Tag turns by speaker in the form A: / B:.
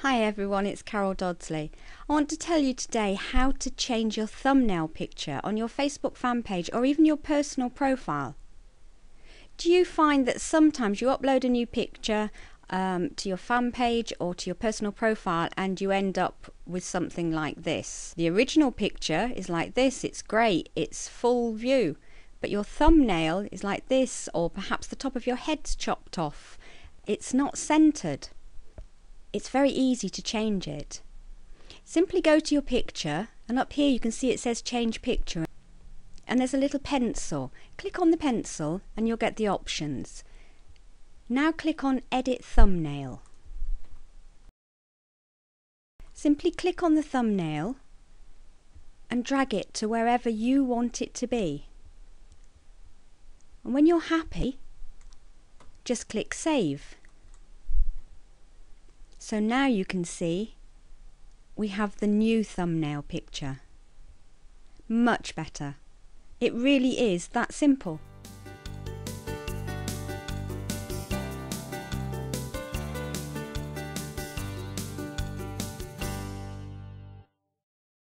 A: Hi everyone, it's Carol Dodsley. I want to tell you today how to change your thumbnail picture on your Facebook fan page or even your personal profile. Do you find that sometimes you upload a new picture to your fan page or to your personal profile and you end up with something like this? The original picture is like this, it's great, it's full view, but your thumbnail is like this, or perhaps the top of your head's chopped off. It's not centered. It's very easy to change it. Simply go to your picture, and up here you can see it says change picture, and there's a little pencil. Click on the pencil and you'll get the options. Now click on edit thumbnail. Simply click on the thumbnail and drag it to wherever you want it to be. And when you're happy, just click save. So now you can see we have the new thumbnail picture. Much better. It really is that simple.